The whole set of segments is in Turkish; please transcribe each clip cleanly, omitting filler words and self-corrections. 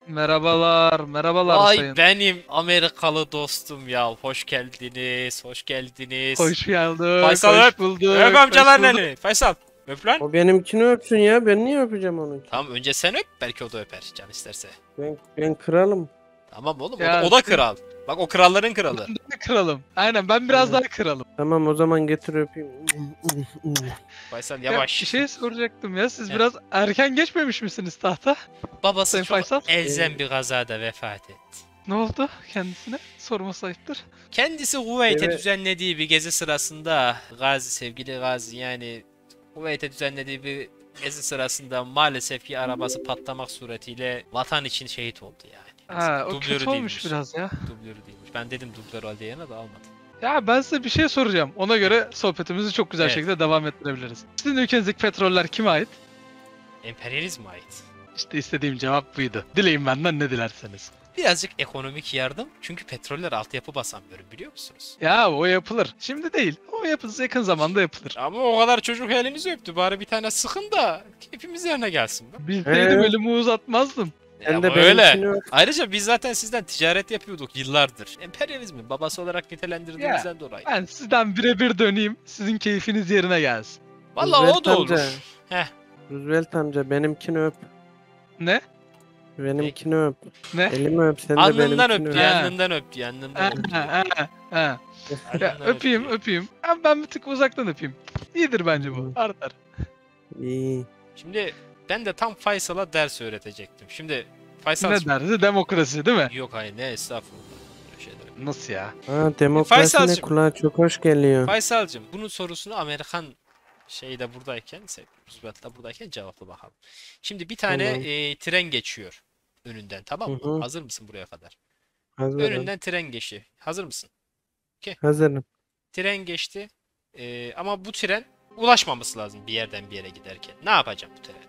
Merhabalar, merhabalar Vay sayın. benim Amerikalı dostum ya. Hoş geldiniz, hoş geldiniz. Hoş geldik, Faysal öp. hoş Öp bulduk, hoş amcaların bulduk. elini. Faysal öp lan. O benimkini öpsün ya. Ben niye öpeceğim onunkini? Tamam önce sen öp belki o da öper can isterse. Ben kralım. Tamam oğlum o da, Ya o da siz kral. Bak o kralların kralı. ben de kralım. Aynen ben biraz Evet. daha kralım. Tamam o zaman getir öpeyim. Faysal Ya bir yavaş. şey soracaktım ya siz Heh. biraz erken geçmemiş misiniz tahta? Babası Sayın çok Faysal? elzem bir kazada vefat etti. Ne oldu kendisine? Sorması ayıptır. Kendisi Kuveyt'e Evet. düzenlediği bir gezi sırasında Gazi sevgili Gazi yani Kuveyt'e düzenlediği bir gezi sırasında maalesef ki arabası patlamak suretiyle vatan için şehit oldu yani. Ha, o Dublörü kötü olmuş değilmiş. biraz ya. Dublörü değilmiş. Ben dedim dublör al diyene de almadı. Ya ben size bir şey soracağım. Ona göre sohbetimizi çok güzel Evet. şekilde devam ettirebiliriz. Sizin ülkenizdeki petroller kime ait? Emperyalizme ait. İşte istediğim cevap buydu. Dileyin benden ne dilerseniz. Birazcık ekonomik yardım çünkü petroller altyapı basamıyorum biliyor musunuz? Ya o yapılır. Şimdi değil. O yapılır yakın zamanda yapılır. Ama o kadar çocuk elinizi öptü. Bari bir tane sıkın da hepimiz yerine gelsin. Be. Bilseydim He. elimi uzatmazdım. Sen Ama de öyle. benimkini öp. Ayrıca biz zaten sizden ticaret yapıyorduk yıllardır. Emperyalizmin babası olarak nitelendirdiğimizden dolayı. Ben sizden birebir döneyim. Sizin keyfiniz yerine gelsin. Valla o Roosevelt da amca. olur. Heh. Roosevelt amca benimkini öp. Ne? Benimkini öp. Ne? Elimi öp sen de Alnından benimkini öptü, öp. Ha. alnından öptü, alnından öptü. Ha, ha, ha. Ya, Alnından öpeyim öptü. öpeyim. Ben bir tık uzaktan öpeyim. İyidir bence bu. Artar. İyi. Şimdi ben de tam Faysal'a ders öğretecektim. Şimdi Faysal Ne derdi? Demokrasi değil mi? yok hayır ne estağfurullah. Böyle şeyler. Nasıl ya? Ha demokrasi de Faysal'cığım. kulağa çok hoş geliyor. Faysal'cığım bunun sorusunu Amerikan şeyde buradayken, Roosevelt'ta buradayken cevapla bakalım. Şimdi bir tane Tamam. tren geçiyor önünden tamam mı? Hı hı. Hazır mısın buraya kadar? Hazırım. Önünden tren geçti. Hazır mısın? Hazırım. Tren geçti. Ama bu tren ulaşmaması lazım bir yerden bir yere giderken. Ne yapacağım bu trene?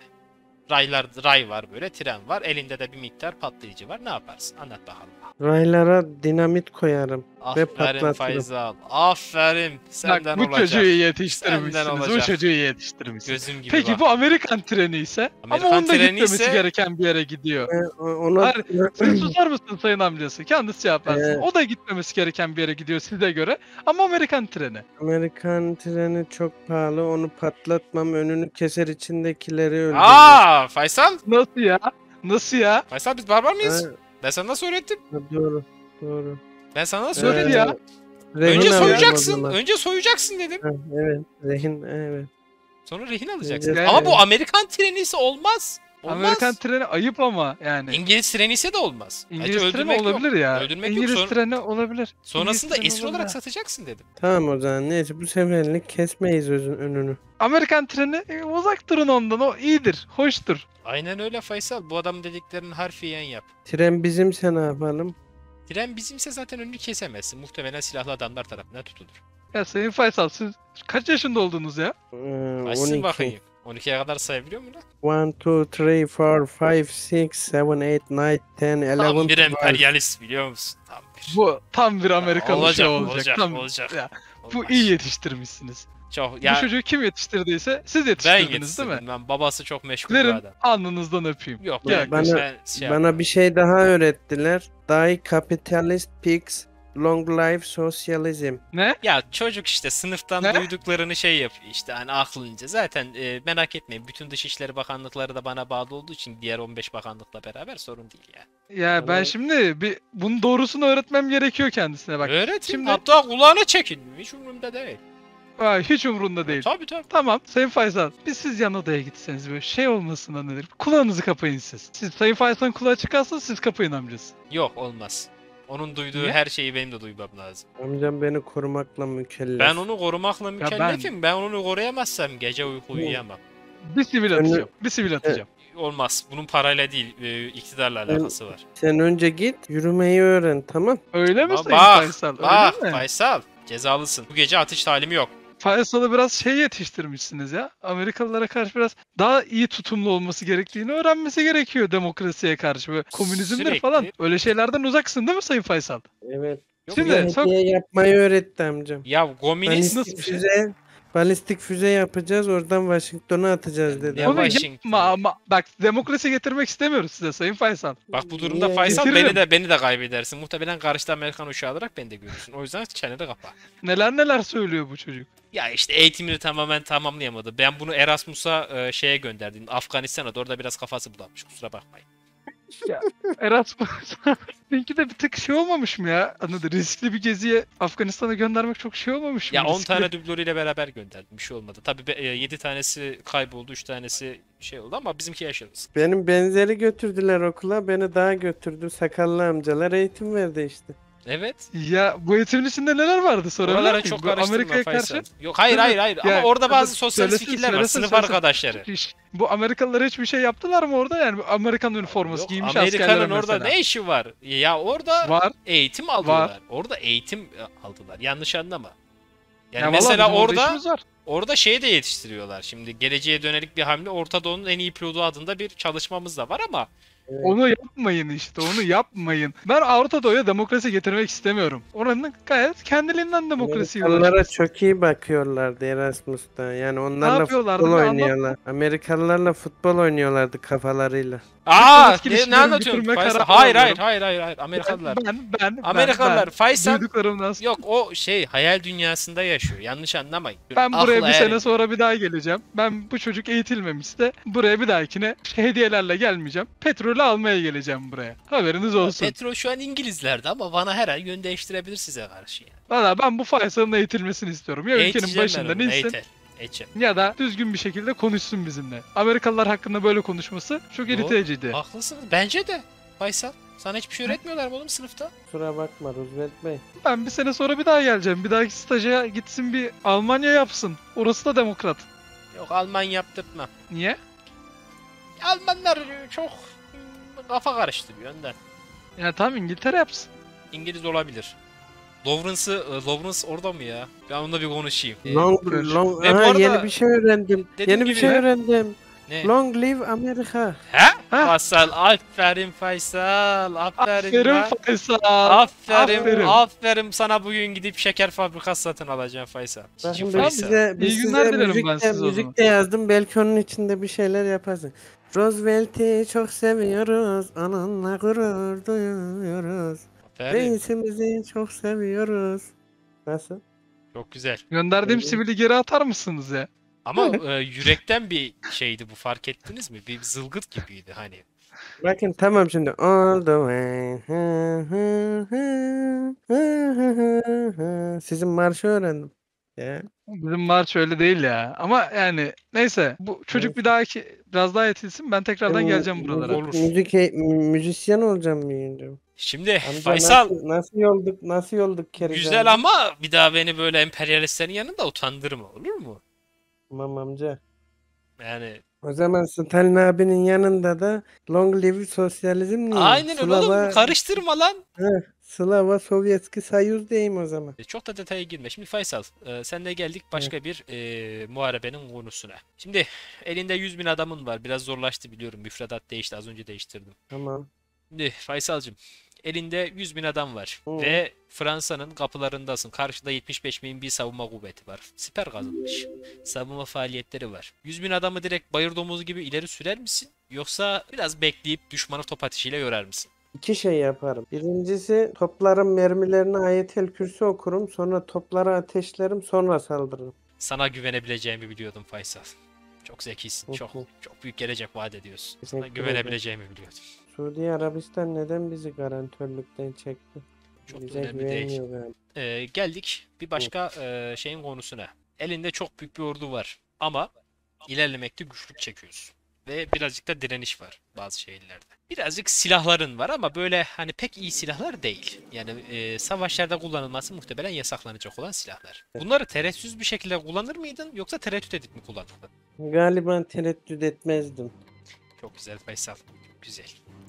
Ray var böyle, tren var. Elinde de bir miktar patlayıcı var. Ne yaparsın? Anlat bakalım. Raylara dinamit koyarım. Ve Aferin patlatırım. Faysal. Aferin. Senden Bak bu olacak. çocuğu iyi Senden yetiştirmişsiniz. Bu olacak. çocuğu iyi yetiştirmişsiniz. Gözüm gibi Peki bak. bu Amerikan treni ise Amerikan ama onun da treni gitmemesi ise- gereken bir yere gidiyor. Ona Hayır, siz susar mısın sayın amcası? Kendisi cevap versin. Ee, O da gitmemesi gereken bir yere gidiyor size göre. Ama Amerikan treni. Amerikan treni çok pahalı. Onu patlatmam. Önünü keser içindekileri öldürür. Faysal. Nasıl ya? Nasıl ya? Faysal biz barbar mıyız? Ha, Ben sana nasıl öğrettim? doğru. Doğru. Ben sana nasıl Nasıl öğrettim? ya? Rehin Önce alalım o soyacaksın. zaman. Önce soyacaksın dedim. Ha, evet. Rehin. Evet. Sonra rehin alacaksın. Önce- Ama bu Amerikan treni ise olmaz. Olmaz. Amerikan treni ayıp ama yani. İngiliz treni ise de olmaz. İngiliz Ayrıca treni öldürmek yok. olabilir ya. Öldürmek yok. İngiliz treni olabilir. Sonrasında İngiliz treni esir olarak olabilir. satacaksın dedim. Tamam o zaman. Neyse bu seferlik kesmeyiz önünü. Amerikan treni uzak durun ondan. O iyidir. Hoştur. Aynen öyle Faysal. Bu adam dediklerinin harfiyen yap. Tren bizimse ne yapalım? Tren bizimse zaten önünü kesemezsin. Muhtemelen silahlı adamlar tarafından tutulur. Ya Sayın Faysal siz kaç yaşında oldunuz ya? Açsın 12. bakayım. 12'ye kadar sayabiliyor mu lan? 1, 2, 3, 4, 5, 6, 7, 8, 9, 10, Tam 11, bir 12. emperyalist biliyor musun? Tam bir. Bu tam bir Amerikalı olacak, şey olacak. olacak, Tam, olacak. Ya, bu Olmaz. iyi yetiştirmişsiniz. Çok Bu ya çocuğu kim yetiştirdiyse siz ben yetiştirdiniz değil yetiştirdim. mi? Ben babası çok meşgul bir Verin adam. alnınızdan öpeyim. Yok Gel, ben, bana- ben şey Bana yapmam. bir şey daha öğrettiler. Die capitalist pigs, long life socialism. Ne? Ya çocuk işte sınıftan Ne? duyduklarını şey yapıyor işte hani aklınca. Zaten merak etmeyin bütün Dışişleri Bakanlıkları da bana bağlı olduğu için diğer 15 bakanlıkla beraber sorun değil ya. Ya ben Tamam. şimdi bunun doğrusunu öğretmem gerekiyor kendisine bak. Öğretin şimdi- hatta kulağına çekin. Hiç umurumda değil. Hiç umurunda değil. Tabii tabii. Tamam Sayın Faysal biz siz yan odaya gitseniz böyle şey olmasına nedir? Kulağınızı kapayın siz. Siz Sayın Faysal'ın kulağı çıkarsa siz kapayın amcası. Yok olmaz. Onun duyduğu Niye? her şeyi benim de duymam lazım. Amcam beni korumakla mükellef. Ben onu korumakla mükellefim. Ben onu koruyamazsam gece uyku uyuyamam. Bir sivil Önü- atacağım. Bir sivil atacağım. Olmaz. Bunun parayla değil, iktidarla Ben- alakası var. Sen önce git yürümeyi öğren tamam. Öyle mi Bak, Sayın bak, Faysal? Bak Öyle mi? Faysal, cezalısın. Bu gece atış talimi yok. Faysal'ı biraz şey yetiştirmişsiniz ya. Amerikalılara karşı biraz daha iyi tutumlu olması gerektiğini öğrenmesi gerekiyor demokrasiye karşı. Böyle komünizmdir Sürekli- falan. Öyle şeylerden uzaksın değil mi Sayın Faysal? Evet. Yok Şimdi ya. Bize hediye yapmayı öğretti amcam. Ya komünist nasıl Balistik bir şey? füze, Balistik füze yapacağız, oradan Washington'a atacağız dedi. Ne Onu Washington? yapma ama bak demokrasi getirmek istemiyoruz size Sayın Faysal. Bak bu durumda Niye? Faysal Getiririm. beni de kaybedersin. Muhtemelen karşıda Amerikan uçağı olarak beni de görürsün. O yüzden çeneni kapa. Neler söylüyor bu çocuk. Ya işte eğitimini tamamen tamamlayamadı. Ben bunu Erasmus'a şeye gönderdim. Afganistan'a da orada biraz kafası bulanmış. Kusura bakmayın. Ya Erasmus seninki de bir tık şey olmamış mı ya? Anladın, riskli bir geziye Afganistan'a göndermek çok şey olmamış mı? Ya 10 Riskli. tane dublörüyle beraber gönderdim. Bir şey olmadı. Tabii 7 tanesi kayboldu, 3 tanesi şey oldu ama bizimki yaşarız. Benim benzeri götürdüler okula, beni daha götürdü. Sakallı amcalar eğitim verdi işte. Evet. Ya bu eğitimin içinde neler vardı sorabilir Oralara miyim? çok Bu karıştırma Amerika'ya Faysal. karşı Yok hayır Değil mi? hayır. Ya, Ama orada bazı tabii, sosyalist söylesin, fikirler var. söylesin, Sınıf söylesin. arkadaşları. bu Amerikalılar hiçbir şey yaptılar mı orada? Yani bu Amerikan üniforması Yok, giymiş askerler Amerika'nın orada mesela. ne işi var? Ya orada Var. eğitim aldılar. Orada eğitim aldılar. Yanlış anlama. Yani Ya mesela vallahi bizim orada işimiz var. orada şeyi de yetiştiriyorlar. Şimdi geleceğe dönelik bir hamle Orta Doğu'nun en iyi pilotu adında bir çalışmamız da var ama Onu yapmayın işte, onu yapmayın. Ben Avrupa Doğu'ya demokrasi getirmek istemiyorum. Oranın gayet kendiliğinden demokrasiye Amerikalılara ulaşması. çok iyi bakıyorlardı Erasmus'ta. Yani onlarla yapıyorlardı? futbol Bir anlat. oynuyorlar. Amerikalılarla futbol oynuyorlardı kafalarıyla. eski ne ilişkileri anlatıyorsun bitirme Faysal? kararı Hayır alıyorum. hayır Amerikalılar. Ben Amerikalılar Faysal duyduklarımdan sonra- yok o şey hayal dünyasında yaşıyor. Yanlış anlamayın. Ben buraya Aklı bir sene ermiyor. sonra bir daha geleceğim. Ben bu çocuk eğitilmemişse buraya bir dahakine hediyelerle gelmeyeceğim. Petrolü almaya geleceğim buraya. Haberiniz olsun. Petrol şu an İngilizlerde ama bana her an yön değiştirebilir size karşı yani. Valla ben bu Faysal'ın eğitilmesini istiyorum. Ya ülkenin Eğiteceğim ben başından onu, insin eğiteceğim. ya da düzgün bir şekilde konuşsun bizimle. Amerikalılar hakkında böyle konuşması çok Doğru. iriteciydi. Haklısınız. Bence de. Faysal. Sana hiçbir şey öğretmiyorlar mı oğlum sınıfta? Kusura bakma Roosevelt Bey. Ben bir sene sonra bir daha geleceğim. Bir dahaki staja gitsin bir Almanya yapsın. Orası da demokrat. Yok Alman yaptırtma. Niye? Almanlar çok kafa karıştırıyor önden. Ya tamam İngiltere yapsın. İngiliz olabilir. Lawrence orada mı ya? Ben onunla bir konuşayım. Long, Ve bu Aha, arada- yeni bir şey öğrendim. Dediğim Yeni bir gibi- şey öğrendim. Ne? Long live America. He? Ha? Faysal, aferin Faysal, aferin. Aferin lan. Faysal. Aferin sana bugün gidip şeker fabrikası satın alacağım Faysal. Bakın Cici biz Faysal. size, biz İyi size günler dilerim müzik ben de, size o müzik zaman. de yazdım. Belki onun içinde bir şeyler yaparsın. Roosevelt'i çok seviyoruz. Onunla gurur duyuyoruz. Aferin. Reisimizi çok seviyoruz. Nasıl? Çok güzel. Gönderdiğim Evet. sivili geri atar mısınız ya? Ama yürekten bir şeydi bu fark ettiniz mi? Bir zılgıt gibiydi hani. Bakın tamam şimdi. All the way. Sizin marşı öğrendim. Ya. Bizim marş öyle değil ya. Ama yani neyse bu çocuk Neyse. bir dahaki biraz daha eğitilsin. Ben tekrardan geleceğim buralara. Olur. Müzisyen olacağım büyüyünce. Şimdi Amca Faysal nasıl yolduk Kerizan? güzel ama bir daha beni böyle emperyalistlerin yanında utandırma olur mu? Tamam amca. Yani O zaman Stalin abinin yanında da Long Live Sosyalizm diyeyim. aynen öyle oğlum karıştırma lan. Slava Sovyetski Sayuz diyeyim o zaman. Çok da detaya girme. Şimdi Faysal, senle geldik başka bir muharebenin konusuna. Şimdi elinde 100.000 adamın var. Biraz zorlaştı biliyorum. Müfredat değişti. Az önce değiştirdim. Tamam. Şimdi Faysal'cığım, elinde 100.000 adam var. Hı. Ve Fransa'nın kapılarındasın. Karşıda 75.000 bir savunma kuvveti var. Siper kazanmış. Savunma faaliyetleri var. 100.000 adamı direkt bayır domuzu gibi ileri sürer misin? Yoksa biraz bekleyip düşmanı top atışıyla yorar mısın? İki şey yaparım. Birincisi topların mermilerine Ayetel Kürsi okurum. Sonra topları ateşlerim. Sonra saldırırım. Sana güvenebileceğimi biliyordum Faysal. Çok zekisin. Hı Çok hı. çok büyük gelecek vaat ediyorsun. Sana Teşekkür güvenebileceğimi biliyordum. Suudi Arabistan neden bizi garantörlükten çekti? Çok Bize önemli değil. güvenmiyor galiba. Geldik bir başka şeyin konusuna. Elinde çok büyük bir ordu var ama ilerlemekte güçlük çekiyorsun. Ve birazcık da direniş var bazı şehirlerde. Birazcık silahların var ama böyle hani pek iyi silahlar değil. Yani savaşlarda kullanılması muhtemelen yasaklanacak olan silahlar. Bunları tereddütsüz bir şekilde kullanır mıydın yoksa tereddüt edip mi kullanırdın? Galiba tereddüt etmezdim. Çok güzel Faysal. Çok güzel.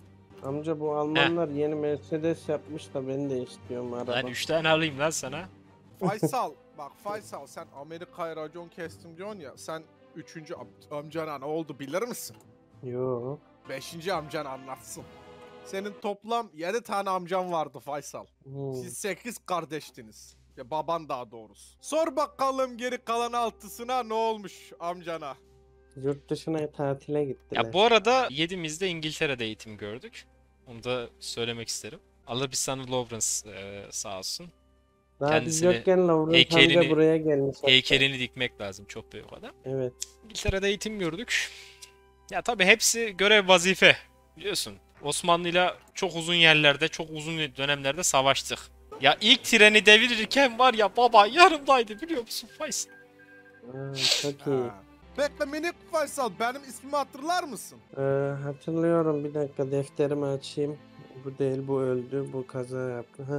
Amca bu Almanlar yeni Mercedes yapmış da ben de istiyorum araba. Lan 3 tane alayım lan sana. Faysal, bak Faysal sen Amerika'ya racon kestim diyorsun ya, sen 3. amcana ne oldu bilir misin? Yo. 5. amcan anlatsın. Senin toplam 7 tane amcan vardı Faysal. Hmm. Siz 8 kardeştiniz. Ya baban daha doğrusu. Sor bakalım geri kalan 6'sına ne olmuş amcana. Yurt dışına tatile gittiler. Ya bu arada 7'miz de İngiltere'de eğitim gördük. Onu da söylemek isterim. Alabistanlı Lawrence sağ olsun. Daha kendisini, biz yokken Lawrence heykelini- amca buraya gelmiş. hatta. Heykelini dikmek lazım, çok büyük adam. Evet. İngiltere'de eğitim gördük. Ya tabii hepsi görev vazife. Biliyorsun Osmanlı'yla çok uzun yerlerde, çok uzun dönemlerde savaştık. Ya ilk treni devirirken var ya baba yanımdaydı biliyor musun Faysal? Çok iyi. Ha. Bekle minik Faysal, benim ismimi hatırlar mısın? Hatırlıyorum, bir dakika defterimi açayım. Bu değil, bu öldü, bu kaza yaptı. Ha.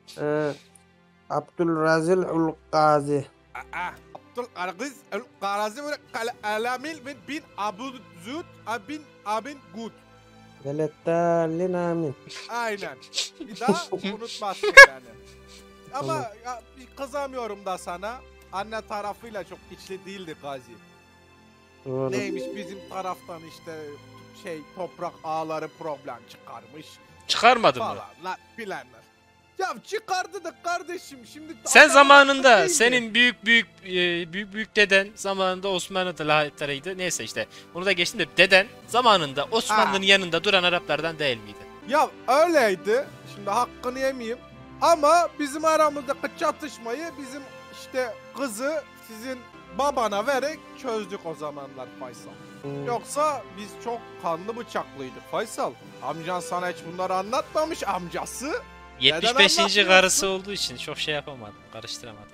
Abdülrazil Ul-Gazi. Abdülaziz El-Karazi ve Alamil bin Abdüzud bin Gud. Velettallin amin. Aynen. Bir daha unutmazsın yani. Ama ya, bir kızamıyorum da sana. Anne tarafıyla çok içli değildi Gazi. Doğru. Neymiş bizim taraftan işte toprak ağları problem çıkarmış Çıkarmadı mı? falanlar filanlar. Ya çıkardı da kardeşim şimdi. Sen adam zamanında değil mi? senin büyük deden zamanında Osmanlı'da lahittarıydı. Neyse işte bunu da geçtim de deden zamanında Osmanlı'nın yanında duran Araplardan değil miydi? Ya öyleydi. Şimdi hakkını yemeyeyim. Ama bizim aramızdaki çatışmayı bizim işte kızı sizin babana vererek çözdük o zamanlar Faysal. Yoksa biz çok kanlı bıçaklıydık Faysal. Amcan sana hiç bunları anlatmamış amcası. 75. anlatmıyorsun? karısı olduğu için çok şey yapamadım, karıştıramadım.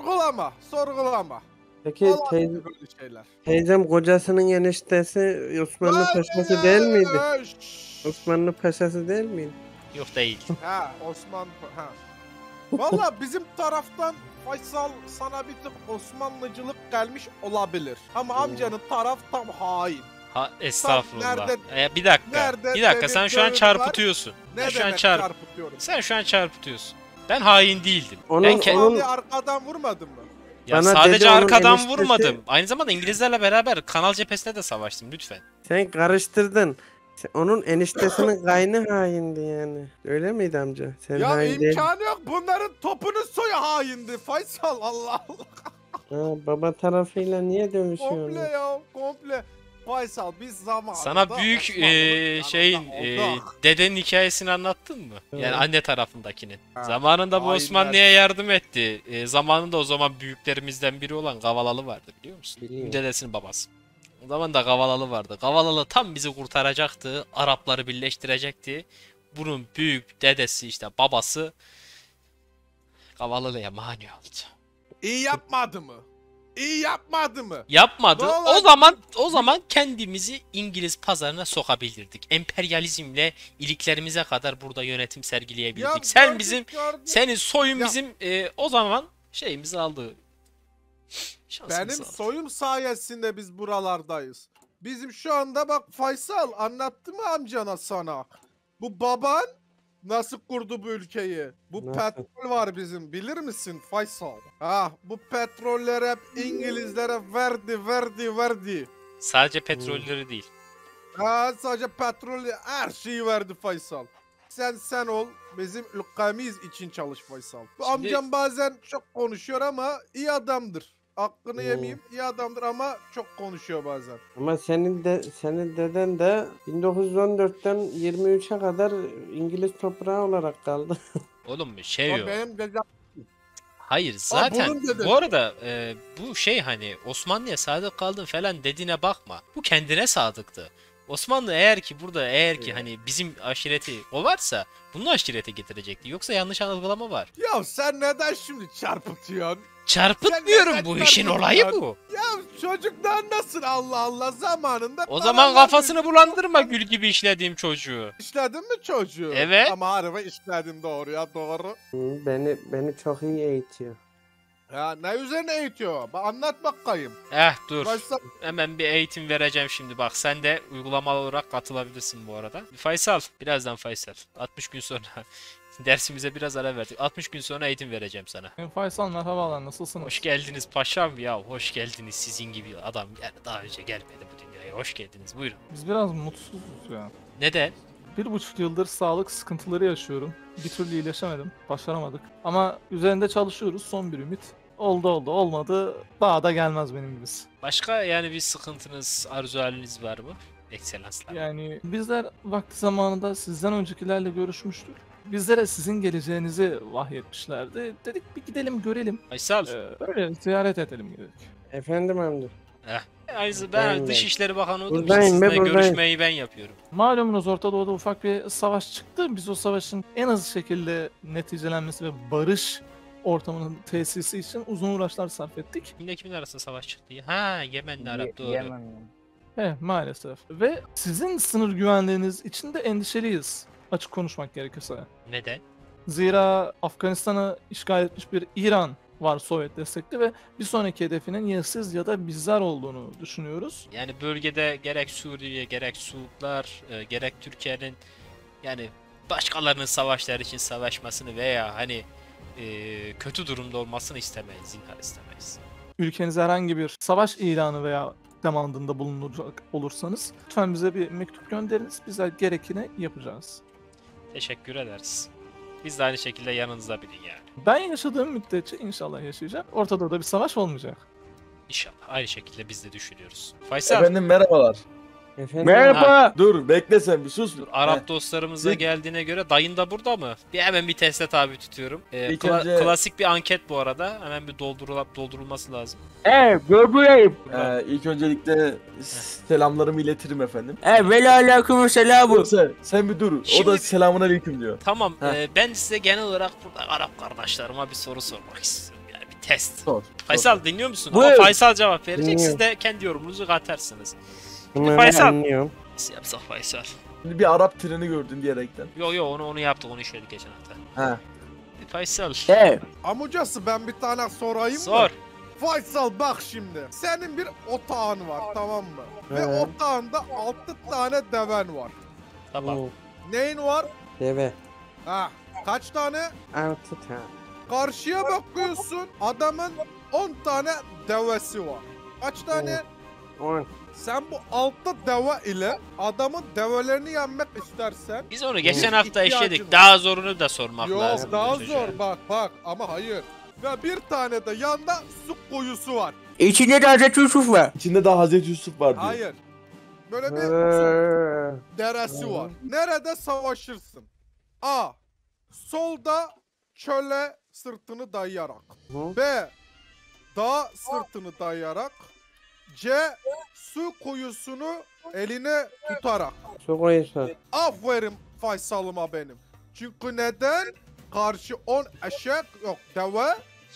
Sorgulama. Peki Olan teyze, böyle şeyler. teyzem kocasının eniştesi Osmanlı Paşası değil miydi? Şşş. Osmanlı Paşası değil miydi? Yok değil. Ha Osman ha. Valla bizim taraftan Faysal sana bir tık Osmanlıcılık gelmiş olabilir. Ama amcanın taraf tam hain. Ha, estağfurullah. nerede- Bir dakika. nerede Bir dakika benim sen şu an gönlüm çarpıtıyorsun. Ne Sen şu an demek çarp. çarpıtıyorum? Sen şu an çarpıtıyorsun. Ben hain değildim. Onun- Ben Osmanlı'yı arkadan vurmadın mı? Ya Bana sadece dedi onun arkadan eniştesi- vurmadım. Aynı zamanda İngilizlerle beraber Kanal Cephesi'nde de savaştım lütfen. Sen karıştırdın. Onun eniştesinin kaynı haindi yani. Öyle miydi amca? Sen Ya hain değil. imkanı yok. Bunların topunun soyu haindi. Faysal Allah Allah. Ha, baba tarafıyla niye Komple dövüşüyorsun? ya komple. Faysal biz zamanında Sana büyük Osmanlı'nın şeyin yanında olduk. dedenin hikayesini anlattın mı? Yani Evet. anne tarafındakinin. Ha, Zamanında bu hainler. Osmanlı'ya yardım etti. Zamanında o zaman büyüklerimizden biri olan Gavalalı vardı biliyor musun? Biliyorum. Dedesinin babası. O zaman da Gavalalı vardı. Gavalalı tam bizi kurtaracaktı. Arapları birleştirecekti. Bunun büyük dedesi işte babası Gavalalı'ya mani oldu. İyi yapmadı mı? İyi yapmadı mı? Yapmadı. Ne O olacak? zaman kendimizi İngiliz pazarına sokabilirdik. Emperyalizmle iliklerimize kadar burada yönetim sergileyebilirdik. Sen gördük, bizim gördük. senin soyun Ya- bizim o zaman şeyimizi aldı. Şansımızı Benim aldı. soyum sayesinde biz buralardayız. Bizim şu anda bak Faysal anlattı mı amcana sana? Bu baban nasıl kurdu bu ülkeyi? Bu Nasıl? petrol var bizim bilir misin Faysal? Ha bu petroller hep İngilizlere verdi. Sadece petrolleri değil. Ha sadece petrol her şeyi verdi Faysal. Sen ol bizim ülkemiz için çalış Faysal. Bu Şimdi- amcam bazen çok konuşuyor ama iyi adamdır. Hakkını Hmm. yemeyeyim iyi adamdır ama çok konuşuyor bazen. Ama senin deden de 1914'ten 23'e kadar İngiliz toprağı olarak kaldı. Oğlum şey Ama yok. benim dedem Hayır zaten bunun dedesi. bu arada bu şey hani Osmanlı'ya sadık kaldın falan dediğine bakma. Bu kendine sadıktı. Osmanlı eğer ki Evet. hani bizim aşireti o varsa bunu aşirete getirecekti. Yoksa yanlış algılama var. Ya sen neden şimdi çarpıtıyorsun? Çarpıtmıyorum neden bu işin olayı bu. Ya çocuktan nasıl Allah Allah zamanında O zaman paralar kafasını bulandırma gül gibi işlediğim çocuğu. İşledin mi çocuğu? Evet. Ama harbi işledin doğru ya doğru. Beni çok iyi eğitiyor. Ya ne üzerine eğitiyor? Anlat bakayım. Dur. Faysal Hemen bir eğitim vereceğim şimdi bak. Sen de uygulamalı olarak katılabilirsin bu arada. Faysal. Birazdan Faysal. 60 gün sonra dersimize biraz ara verdik. 60 gün sonra eğitim vereceğim sana. Faysal merhabalar, nasılsınız? Hoş geldiniz paşam ya. Hoş geldiniz sizin gibi adam. Yani daha önce gelmedi bu dünyaya. Hoş geldiniz. Buyurun. Biz biraz mutsuzuz ya. Neden? 1,5 yıldır sağlık sıkıntıları yaşıyorum. Bir türlü iyileşemedim. Başaramadık. Ama üzerinde çalışıyoruz. Son bir ümit. Oldu olmadı. Daha da gelmez benim gibisi. Başka yani bir sıkıntınız, arzu haliniz var mı? Ekselanslar. Yani bizler vakti zamanında sizden öncekilerle görüşmüştük. Bizlere sizin geleceğinizi vahyetmişlerdi. Dedik bir gidelim görelim. Faysal. Öyle ziyaret edelim dedik. Efendim amca. Ben Ben- Dışişleri Bakanı olduğum için Buradayım be, sizinle buradayım. görüşmeyi ben yapıyorum. Malumunuz Orta Doğu'da ufak bir savaş çıktı. Biz o savaşın en hızlı şekilde neticelenmesi ve barış ortamının tesisi için uzun uğraşlar sarf ettik. Kimin arasında savaş çıktı ya? Ha, Yemen'le Arap, doğru. Maalesef. Ve sizin sınır güvenliğiniz için de endişeliyiz. Açık konuşmak gerekirse. Neden? Zira Afganistan'ı işgal etmiş bir İran var Sovyet destekli ve bir sonraki hedefinin ya siz ya da bizler olduğunu düşünüyoruz. Yani bölgede gerek Suriye, gerek Suudlar, gerek Türkiye'nin yani başkalarının savaşlar için savaşmasını veya hani kötü durumda olmasını istemeyiz, zinhar istemeyiz. Ülkenize herhangi bir savaş ilanı veya demandında bulunacak olursanız lütfen bize bir mektup gönderiniz. Bizler gerekeni yapacağız. Teşekkür ederiz. Biz de aynı şekilde yanınızda bilin yani. Ben yaşadığım müddetçe inşallah yaşayacağım. Orta Doğu'da bir savaş olmayacak. İnşallah. Aynı şekilde biz de düşünüyoruz. Faysal, Efendim merhabalar. Efendim. Merhaba. Dur bekle sen bir sus. dur, Arap dostlarımız da Zek- geldiğine göre dayın da burada mı? Hemen bir teste tabi tutuyorum. İlk önce- Klasik bir anket bu arada. Hemen bir doldurulması lazım. Buradayım. İlk öncelikle selamlarımı iletirim efendim. Veli aleykümselam. Dur sen bir dur. O Şimdi- da selamun aleyküm diyor. Tamam, Heh. ben size genel olarak burada Arap kardeşlerime bir soru sormak istiyorum. Yani bir test. Sor. Faysal dinliyor musun? Buyur. Ama Faysal cevap verecek. Dinliyorum. Siz de kendi yorumunuzu katarsınız. Bunları Faysal. anlıyorum. Nasıl yapsak Faysal? Şimdi bir Arap treni gördün diyerekten. Yo onu yaptık, onu işledik geçen hafta. Ha. Faysal. Amcası ben bir tane sorayım Sor. mı? Faysal bak şimdi. Senin bir otağın var tamam mı? Ve Evet. otağında 6 tane deven var. Tamam. Oo, Neyin var? Deve. Ha. Kaç tane? 6 tane. Karşıya bakıyorsun. Adamın 10 tane devesi var. Kaç tane? 10. Sen bu 6 deve ile adamın develerini yenmek istersen Biz onu geçen Hı. hafta İhtiyacın işledik. var. Daha zorunu da sormak lazım. yok daha bu çocuğa. zor bak ama hayır. Ve bir tane de yanda su kuyusu var. İçinde de Hazreti Yusuf var. İçinde daha Hazreti Yusuf var diyor. Hayır. Böyle bir su deresi var. Hmm. Nerede savaşırsın? A. Solda çöle sırtını dayayarak. Hı. B. Dağ sırtını dayayarak. C. Su kuyusunu eline tutarak. Su koyusu. Aferin Faysal'ıma benim. Çünkü neden? Karşı 10 eşek yok deve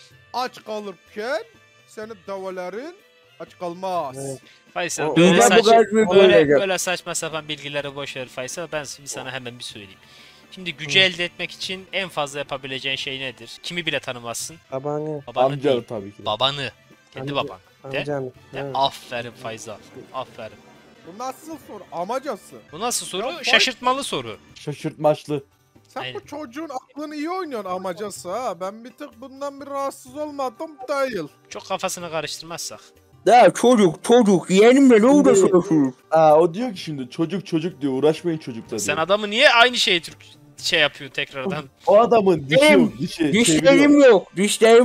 aç kalırken senin develerin aç kalmaz. Evet. Faysal O- böyle, Bizden bu kadar büyük olacak. böyle saçma sapan bilgileri boş ver Faysal. Ben şimdi sana hemen bir söyleyeyim. Şimdi gücü elde etmek için en fazla yapabileceğin şey nedir? Kimi bile tanımazsın? Babanı. Babanı Amcalı değil. tabii ki. Babanı. Kendi Amca- baban. De. Amcanı. De. Evet. Aferin Faysal. Aferin. Bu nasıl soru? Amacası. Bu nasıl soru? Ya, Şaşırtmalı soru. Şaşırtmaçlı. Sen Aynen. bu çocuğun aklını iyi oynuyorsun amacası ha. Ben bir tık bundan bir rahatsız olmadım değil. Çok kafasını karıştırmazsak. Ya çocuk yeğenimle ne uğraşıyorsunuz? O diyor ki şimdi çocuk diyor uğraşmayın çocukla diyor. Sen adamı niye aynı şeyi yapıyor tekrardan? O adamın dişi Benim yok dişi. Dişlerim yok.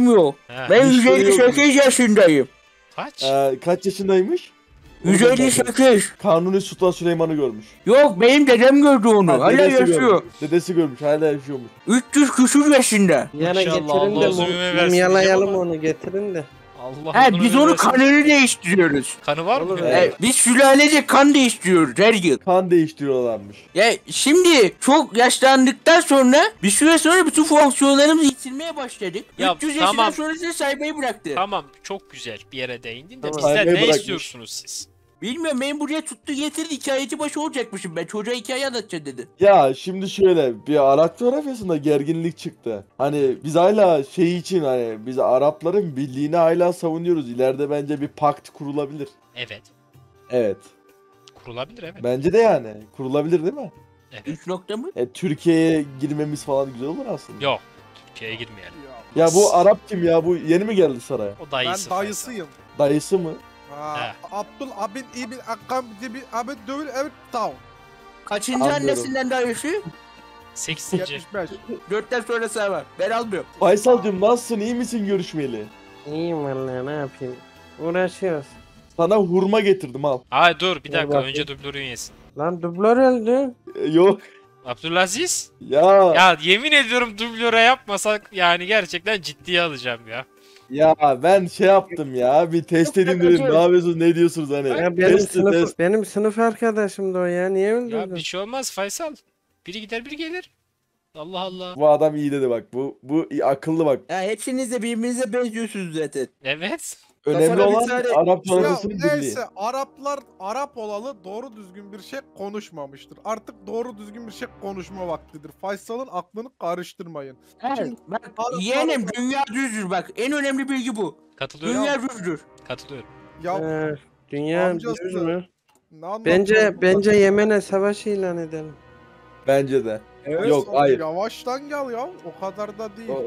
He. Ben Dişleri yok. 158 yaşındayım. Kaç? Kaç yaşındaymış? 158. Kanuni Sultan Süleyman'ı görmüş. Yok benim dedem gördü onu. Ha, Hala dedesi yaşıyor. görmüş. Dedesi görmüş hala yaşıyormuş. 300 küsur yaşında. Yana Maşallah, getirin de Allah uzun ömür versin mumyalayalım diyeceğim ama- onu getirin de. Allah He uzun biz ömür onu versin. kanını değiştiriyoruz. Kanı var mı? Olur, Evet. Biz sülalece kan değiştiriyoruz her yıl. Kan değiştiriyorlarmış. Ya şimdi çok yaşlandıktan sonra bir süre sonra bütün fonksiyonlarımızı yitirmeye başladık. Ya, 300 yaşından tamam. sonra size saymayı bıraktı. Tamam, çok güzel bir yere değindin de Tamam. bizden Saymayı ne bırakmış. istiyorsunuz siz? Bilmiyorum beni buraya tuttu getirdi hikayeci başı olacakmışım ben çocuğa hikaye anlatacağım dedi. Ya şimdi şöyle bir Arap coğrafyasında gerginlik çıktı. Hani biz hala şey için hani biz Arapların birliğini hala savunuyoruz. İleride bence bir pakt kurulabilir. Evet. Evet. Kurulabilir evet. Bence de yani. Kurulabilir değil mi? Evet. 3 nokta mı? Türkiye'ye girmemiz falan güzel olur aslında. Yok. Türkiye'ye girmeyelim. Ya, Ya bu Arap kim ya? Bu yeni mi geldi saraya? O ben dayısı. dayısıyım. Dayısı mı? Ha, Abdul Abid İbn Akkam gibi Abid Dövül Evet Tav. Kaçıncı Anlıyorum. annesinden daha yaşı? 8. 75. 4'ten sonrası var. Ben almıyorum. Faysal'cığım nasılsın? İyi misin görüşmeyeli? İyiyim vallahi ne yapayım. Uğraşıyoruz. Sana hurma getirdim al. Ay dur bir Dur dakika bakayım. önce dublörün yesin. Lan dublör öldü. Yok. Abdülaziz? Ya. Ya yemin ediyorum dublöre yapmasak yani gerçekten ciddiye alacağım ya. Ya ben şey yaptım ya. Bir test edeyim dedim. Ne yapıyorsunuz? Ne diyorsunuz hani? Ya benim sınıf arkadaşımdı o ya. Niye Ya öldürdün? bir şey olmaz Faysal. Biri gider biri gelir. Allah Allah. Bu adam iyi dedi bak. Bu akıllı bak. Ya hepsiniz de birbirinize benziyorsunuz zaten. Evet. Önemli Kafana bir olan tane- Arap Ya coğrafyasının birliği. neyse Araplar Arap olalı doğru düzgün bir şey konuşmamıştır. Artık doğru düzgün bir şey konuşma vaktidir. Faysal'ın aklını karıştırmayın. Evet, bak Arap- yeğenim dünya düzdür bak. En önemli bilgi bu. Katılıyorum. Dünya düzdür. Katılıyorum. Ya Dünya amcası. düz mü? ne anlatıyorsun? Bence Yemen'e savaş ilan edelim. Bence de. Evet, Yok, hayır. Yavaştan gel ya. O kadar da değil.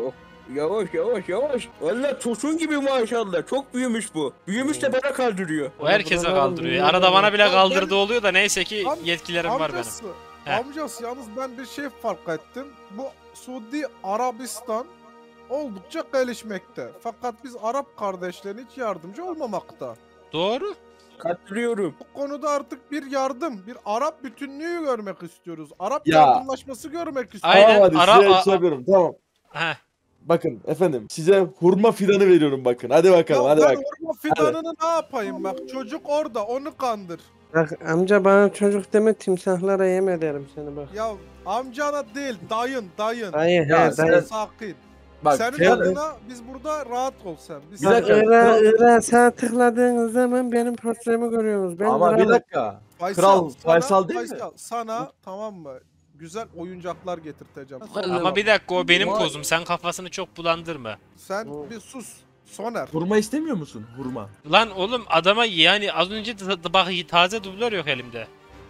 Yavaş. Valla tosun gibi maşallah. Çok büyümüş bu. Büyümüş de bana kaldırıyor. O herkese Buralar kaldırıyor. dünya Arada bana bile Ya kaldırdığı ben- oluyor da neyse ki Am- yetkilerim var benim. Amcası. Heh. Amcası yalnız ben bir şey fark ettim. Bu Suudi Arabistan oldukça gelişmekte. Fakat biz Arap kardeşlerine hiç yardımcı olmamakta. Doğru. Katılıyorum. Bu konuda artık bir yardım, bir Arap bütünlüğü görmek istiyoruz. Arap Ya. yardımlaşması görmek istiyoruz. Aynen, Tamam hadi Arap- size şey yapıyorum. Tamam. Heh. Bakın efendim size hurma fidanı veriyorum bakın. Hadi bakalım Ya hadi ben bak. hurma fidanını ne yapayım bak, çocuk orada, onu kandır. Bak amca bana çocuk deme, timsahlara yem ederim seni bak. Ya amcana değil, dayın. Dayı Ya he sen- dayı. Sakin. Bak Senin şey- adına biz burada rahat ol sen. Biz Bir Bak dakika. Irak'a sağ tıkladığınız zaman benim portremi görüyorsunuz. Ben Ama bir kralım. dakika. Kral Faysal değil mi? Sana tamam mı? Güzel oyuncaklar getirteceğim. Ama bir dakika o benim kozum. Sen kafasını çok bulandırma. Sen bir sus. Soner. Hurma istemiyor musun? Hurma. Lan oğlum adama yani az önce bak taze dublör yok elimde.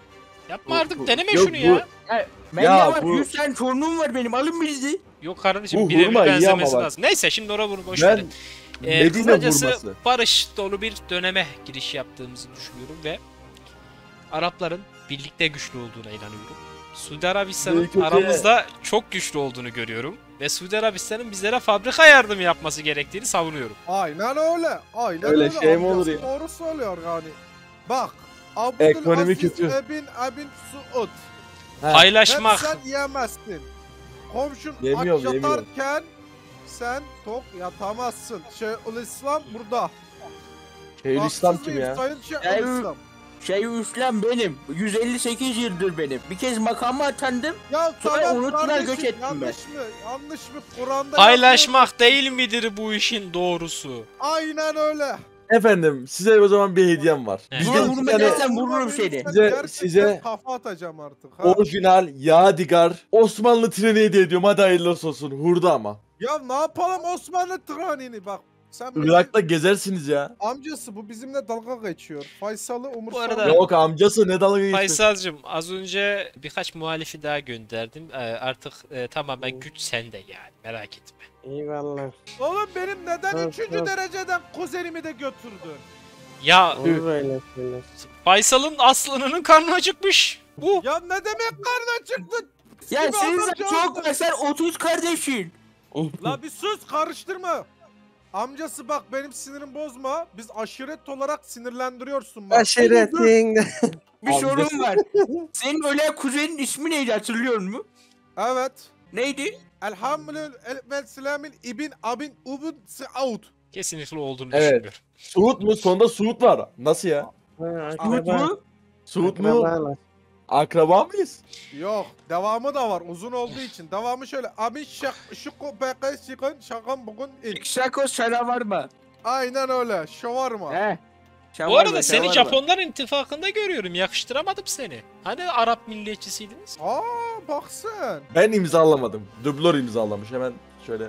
Yapma artık deneme yok, şunu ya. Ben Ya ya bak bu- 100 tane torunum var benim. Alın bizi. Yok kardeşim Bu birebir hurma iyi benzemesi ama bak. lazım. Neyse şimdi oraya bunu boş Ben verin. Medine Kısacası hurması. barış dolu bir döneme giriş yaptığımızı düşünüyorum ve Arapların birlikte güçlü olduğuna inanıyorum. Suudi Arabistan'ın Belki aramızda çok güçlü olduğunu görüyorum. Ve Suudi Arabistan'ın bizlere fabrika yardımı yapması gerektiğini savunuyorum. Aynen öyle. Aynen Öyle öyle. şey mi olur Amcası ya? Doğru söylüyor yani. Bak. Ekonomi Abdülaziz kötü. Ebin Suud. Ha. Paylaşmak. Hep sen yemezsin. Komşun Yemiyorum, aç yemiyorum. yatarken sen tok yatamazsın. Şeyhülislam burada. Şeyhülislam Haksız kim mıyım ya? Sayın Şeyhülislam? Üflem benim. 158 yıldır benim. Bir kez makama atandım. Ya Sonra tamam unuttular, kardeşim, göç ettim yanlış mı? Yanlış mı? Kur'an'da yazıyor. Paylaşmak değil midir bu işin doğrusu? Aynen öyle. Efendim size o zaman bir hediyem var. Evet. Bizde Buna iki vurma tane dersen vururum seni. Gerçekten size kafa atacağım artık. Ha. orijinal Yadigar Osmanlı treni hediye ediyorum. Hadi hayırlı olsun. Hurda ama. Ya ne yapalım Osmanlı Trani'ni bak. Sen bizim Irak'ta gezersiniz ya. amcası bu bizimle dalga geçiyor. Faysal'ı umursamıyor. arada- Yok amcası ne dalga geçti. Faysal'cığım az önce birkaç muhalifi daha gönderdim. Artık tamamen güç sende yani merak etme. Eyvallah. Oğlum benim neden Evet, 3. evet. dereceden kuzenimi de götürdün? Ya Olur öyle şeyler. Faysal'ın aslanının karnı acıkmış. Bu. Ya ne demek karnına çıktın? Ya Gibi senin adam çok gördüm. var. Sen 30 kardeşin. La bir sus karıştırma. Amcası bak benim sinirim bozma. Biz aşiret olarak sinirlendiriyorsun bak. Aşiretin. Bir sorun var. Senin ölen kuzenin ismi neydi hatırlıyor musun? Evet. Neydi? Elhamdülillah ibn abin ubun Saud. Kesinlikle olduğunu Evet. düşünmüyorum. Suud mu? Sonunda Suud var. Nasıl ya? Yurt Akraba. mu? Suud mu? Akrabalar. Akraba mıyız? Yok devamı da var uzun olduğu için. Devamı şöyle. Abin şıkkı peke şıkkın şakan bugün ilk. Şako sana var mı? Aynen öyle. Şavarma. He. Bu arada seni Japonların ittifakında görüyorum. Yakıştıramadım seni. Hani Arap milliyetçisiydiniz? Aa bak sen. Ben imzalamadım. Dublör imzalamış. Hemen şöyle.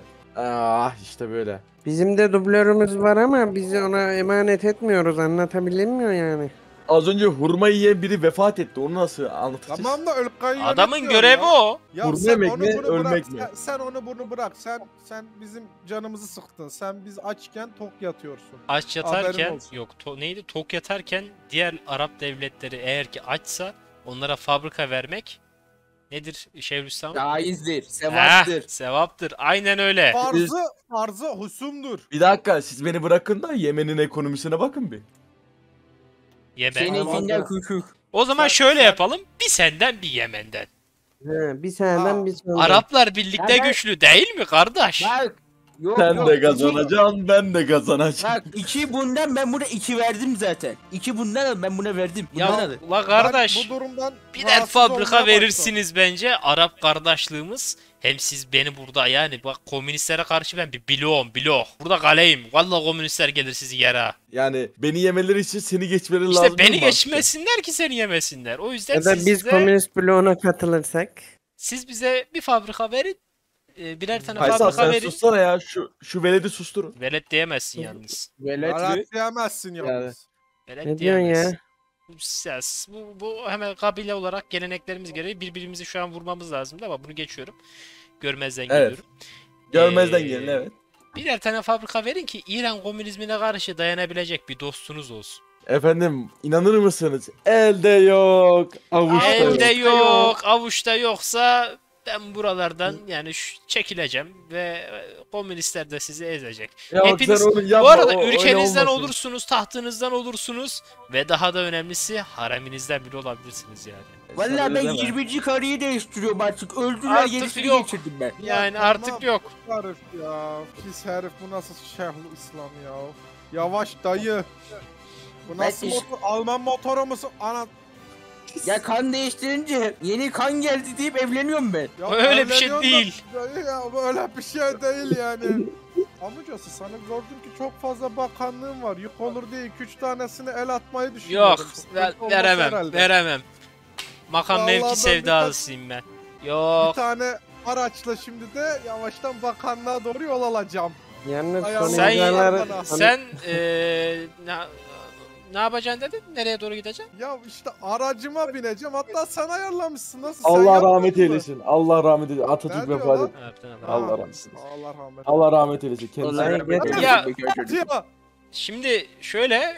Ah işte böyle. Bizim de dublörümüz var ama biz ona emanet etmiyoruz. Anlatabilmiyor yani. Az önce hurma yiyen biri vefat etti. Onu nasıl anlatacağız? Tamam da ülkeyi Adamın yönetiyor görevi ya. o. Ya Vurma sen yemek onu mi, bunu bırak. ölmek mi? Sen onu bunu bırak. Sen bizim canımızı sıktın. Sen biz açken tok yatıyorsun. Aç Haberin yatarken olsun. yok neydi tok yatarken diğer Arap devletleri eğer ki açsa onlara fabrika vermek nedir Şeyhülislam? Caizdir, Heh, sevaptır. sevaptır. Aynen öyle. Farzı husumdur. Bir dakika siz beni bırakın da Yemen'in ekonomisine bakın bir. Yemen. Seninkinden küçük. O zaman şöyle yapalım. Bir senden bir Yemen'den. He, bir seneden bir sonradan. Araplar birlikte Ya ben- güçlü değil mi kardeş? Bak. Yok, Sen yok, de kazanacaksın, ben de kazanacağım. Bak 2 bundan ben buna 2 verdim zaten. 2 bundan ben buna verdim. Bundan Ya alın. ula kardeş. Ben bu durumdan Birer rahatsız fabrika olmaya verirsiniz bence. Arap kardeşliğimiz. Hem siz beni burada yani bak komünistlere karşı ben bir blok. Burada kaleyim. Vallahi komünistler gelir sizi yere. Yani beni yemeleri için seni geçmeleri lazım. İşte beni değil mi geçmesinler ki seni yemesinler. O yüzden Ya da siz, biz komünist bloğuna katılırsak. siz bize bir fabrika verin. Birer tane Faysal fabrika sen verin. sussana ya, şu veledi susturun. Velet diyemezsin yalnız. Velet mi? Rahat diyemezsin yalnız. Velet Ne diyorsun ya? diyemezsin. Bu hemen kabile olarak geleneklerimiz gereği birbirimizi şu an vurmamız lazımdı ama bunu geçiyorum. Görmezden Evet. geliyorum. Görmezden Ee, gelin, evet. Birer tane fabrika verin ki İran komünizmine karşı dayanabilecek bir dostunuz olsun. Efendim inanır mısınız? Elde yok, avuçta Elde yok. yok, avuçta yoksa ben buralardan yani çekileceğim ve komünistler de sizi ezecek. Ya Hepiniz- sen onu yapma, Bu arada öyle ülkenizden olmasın. olursunuz, tahtınızdan olursunuz ve daha da önemlisi hareminizden biri olabilirsiniz yani. Vallahi Sen ben öyle deme. 20. karıyı değiştiriyorum artık. Öldüler Artık yenisini yok. geçirdim ben. Yani tamam. artık yok. Herif ya. Pis herif, bu nasıl Şeyhül İslam ya. Yavaş dayı. Bu Ben nasıl iş- motor? Alman motoru musun? Ana. Ya kan değiştirince yeni kan geldi deyip evleniyorum ben. Ya Öyle bir şey evleniyorsun da- değil. Dayı ya, böyle bir şey değil yani. Amcası sana gördüm ki çok fazla bakanlığın var. Yük olur diye 2-3 tanesini el atmayı düşünüyorum. Yok, Sıkıntı olmaz veremem, herhalde. veremem. Makam Vallahi ben mevki sevdalısıyım ben. Yok. Bir tane araçla şimdi de yavaştan bakanlığa doğru yol alacağım. Yalnız Ay son Allah, Sen, imzaları... bana. sen ne yapacaksın dedin? Nereye doğru gideceksin? Ya işte aracıma bineceğim. Hatta sen ayarlamışsın. Nasıl? Sen Allah yapmadın rahmet mı? eylesin. Allah rahmet eylesin. Atatürk Nerede vefat lan? etti. Ha, Allah rahmet eylesin. Allah rahmet. Allah rahmet eylesin. Allah Kendisine. rahmet eylesin. Ya- Bekar çocuk. Ya. Şimdi şöyle,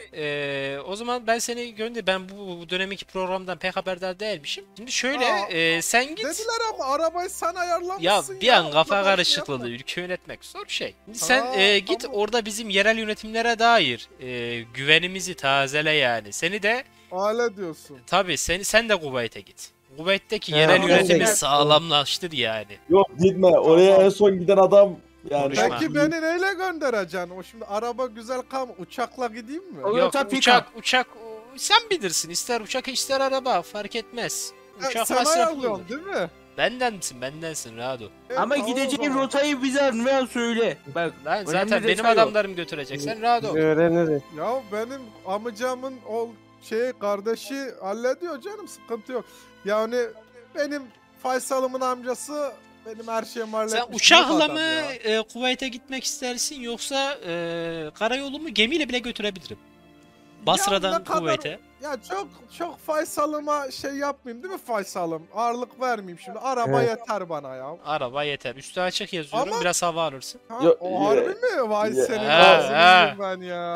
o zaman ben seni gönder. Ben bu dönemki programdan pek haberdar değilmişim. Şimdi şöyle, Aa, sen git. Dediler ama arabayı sen ayarlamışsın Ya ya. bir an kafa Araba karışıklığı, şey ülke yönetmek zor şey. Şimdi sen git tamam. orada bizim yerel yönetimlere dair güvenimizi tazele yani. Seni de yapma. Öyle diyorsun. tabii sen de Kuveyt'e git. Kuveyt'teki Ha, yerel ben de yönetimi gittim. sağlamlaştır yani. Yok gitme. Oraya en son giden adam yani. Konuşma. Peki beni neyle göndereceksin? O şimdi araba güzel uçakla gideyim mi? O- Yok Toyota uçak sen bilirsin. İster uçak ister araba fark etmez. Uçak sen masraflı ayarlıyorsun olur. değil mi? Bendensin rahat ol. Ama tamam o gideceğin zaman. rotayı bize anlayan söyle. Bak Lan önemli zaten benim detay o. adamlarım götürecek. Sen rahat ol. Öğreniriz. Ya benim amcamın o kardeşi hallediyor canım, sıkıntı yok. Yani benim Faysal'ımın amcası benim her şeyimi halletmiş. Sen büyük uçakla adam mı ya. Kuveyt'e gitmek istersin yoksa karayolu mu gemiyle bile götürebilirim. Basra'dan ne kadar- Kuveyt'e. Ya çok Faysal'ıma şey yapmayayım değil mi Faysal'ım? Ağırlık vermeyeyim şimdi. Araba Evet. yeter bana ya. Araba yeter. Üstü açık yazıyorum. Ama- Biraz hava alırsın. Ha, Yo- o harbi mi? Vay Ya- senin Ha, ağzını ben ya.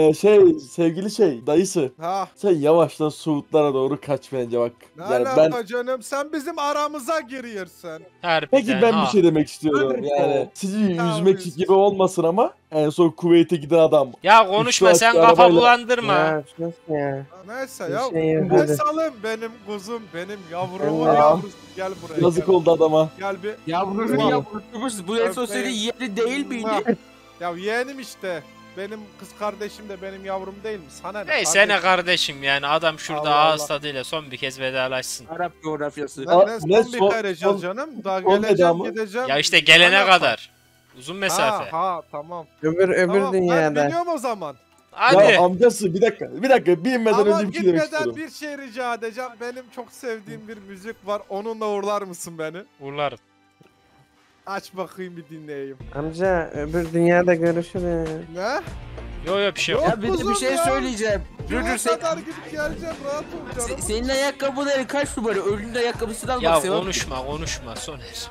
Sevgili dayısı. Ha. Sen yavaştan Suudlara doğru kaç bence bak. Ne Yani alaka canım? Sen bizim aramıza giriyorsun. Harbiden Peki ben ha. bir şey demek istiyorum. Öyle Yani mi? sizi Tamam, üzmek biz- gibi olmasın ama en son Kuveyt'e giden adam. Ya konuşma Üstü sen açık kafa arabayla- bulandırma. Ya sus ya. Neyse Bir ya. şey yok, hadi. Faysal'ım benim kuzum, benim yavrumun Ya. yavrusu. Gel buraya. Yazık gel. oldu adama. Gel bir. Yavrunun Tamam. yavrusu bu en son senin yeri değil miydi? Ya yeğenim işte. Benim kız kardeşim de benim yavrum değil mi? Sana ne? Neyse ne kardeşim yani adam şurada Allah ağız Allah. tadıyla son bir kez vedalaşsın. Arap coğrafyası. Ne, Aa, ne, ne son bir son- kere son- canım. Daha son geleceğim veda mı? gideceğim. Ya işte gelene Bana kadar. Uzun mesafe. Ha tamam. Öbür Tamam ben dünyada. biliyorum o zaman. Hadi. Ya amcası bir dakika binmeden Ama önce bir şey demek gitmeden istiyorum. bir şey rica edeceğim. Benim çok sevdiğim bir müzik var. Onunla uğurlar mısın beni? Uğurlarım. Aç bakayım bir dinleyeyim. Amca öbür dünyada görüşürüz. Ne? Yo bir şey yok. Yok. Ya bir de bir Kuzum şey ya. söyleyeceğim. Dur Buraya sen, kadar gidip geleceğim. Rahat ol canım. senin ayakkabıların kaç numara? Ölünün ayakkabısını almak Ya sevap. konuşma Soner.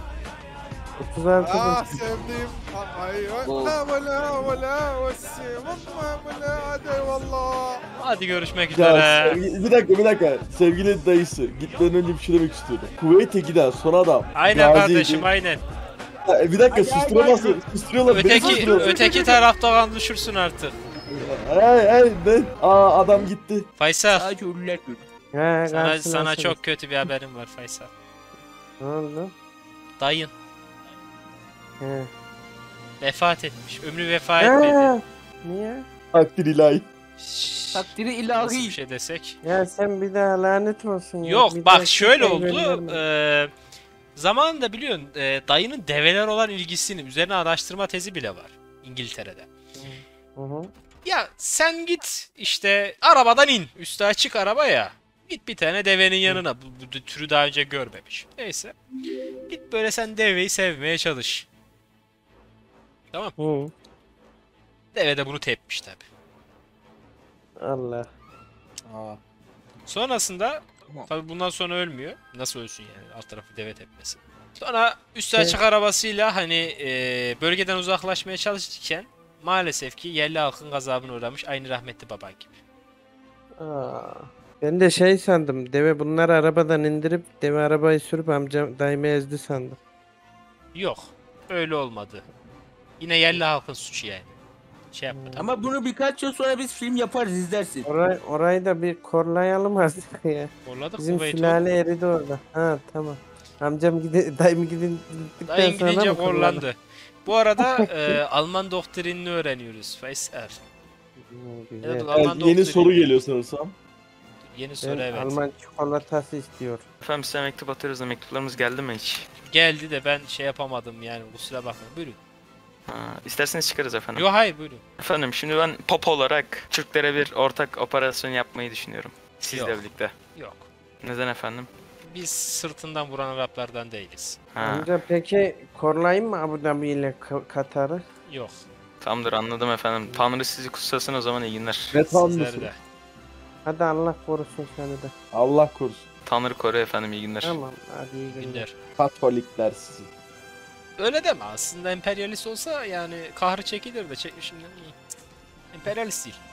36 Ah sevdiğim. Ay ay. Bu- La vela vela vessi. Valla vela hadi eyvallah. Hadi görüşmek Ya, üzere. bir dakika. Sevgili dayısı, gitmeden önce bir şey demek istiyordum. Kuveyt'e giden son adam. Aynen Gazi'ydi. kardeşim aynen. Bir dakika, susturamazsın. Susturuyorlar. beni Öteki susturuyorlar. öteki tarafta konuşursun artık. Hey, ben. Adam gitti. Faysal, Sadece ölüler görür. He, sana karşılaşırız. çok kötü bir haberim var Faysal. Ne oldu? Dayın He. vefat etmiş. Ömrü vefa etmedi. Ha, niye? Takdir ilahi. Şşş, Takdiri nasıl bir ilahi. şey desek? Ya sen bir daha lanet olsun ya. Yok Bir bak daha şöyle kimseyi oldu. gönderme. Zamanında biliyorsun dayının develer olan ilgisini üzerine araştırma tezi bile var İngiltere'de. Hı hı. Ya sen git işte arabadan in. Üstü açık araba ya. Git bir tane devenin yanına. Bu türü daha önce görmemiş. Neyse. Git böyle sen deveyi sevmeye çalış. Tamam. Hı. Deve de bunu tepmiş tabi. Allah. Sonrasında tabi bundan sonra ölmüyor. Nasıl ölsün yani alt tarafı deve tepmesi. Sonra üstü açık arabasıyla hani bölgeden uzaklaşmaya çalışırken maalesef ki yerli halkın gazabına uğramış aynı rahmetli baban gibi. Aa. Ben de şey sandım. Deve bunları arabadan indirip deve arabayı sürüp amcam dayımı ezdi sandım. Yok. Öyle olmadı. Yine yerli halkın suçu yani. Şey yapmadı. Ama bunu birkaç yıl sonra biz film yaparız izlersin. Orayı da bir korlayalım artık ya. Orladık Bizim Kuveyt'i. sülale eridi orada. Ha tamam. Amcam dayım gittikten Dayın sonra gidince mı kullandı? korlandı. Bu arada Alman doktrinini öğreniyoruz Faysal. Güzel. Evet, Evet, Alman yeni doktrini. soru geliyor sanırsam. Yeni soru Ben evet. Alman çikolatası istiyor. Efendim size mektup atıyoruz da mektuplarımız geldi mi hiç? Geldi de ben şey yapamadım yani kusura bakmayın. Buyurun. Ha, isterseniz çıkarız efendim. Yo hayır buyurun. Efendim şimdi ben pop olarak Türklere bir ortak operasyon yapmayı düşünüyorum. Sizle Yok. birlikte. Yok. Neden efendim? Biz sırtından vuran Araplardan değiliz. Ha, Amca peki korlayayım mı Abu Dhabi ile Katar'ı? Yok. tamamdır anladım efendim. Tanrı sizi kutsasın o zaman iyi günler. Ne Sizler tanrısı? de. Hadi Allah korusun seni de. Allah korusun. Tanrı koru efendim iyi günler. Tamam hadi iyi günler. Günler. Katolikler sizi. Öyle deme aslında emperyalist olsa yani kahrı çekilir de çekmişimden iyi. Emperyalist değil.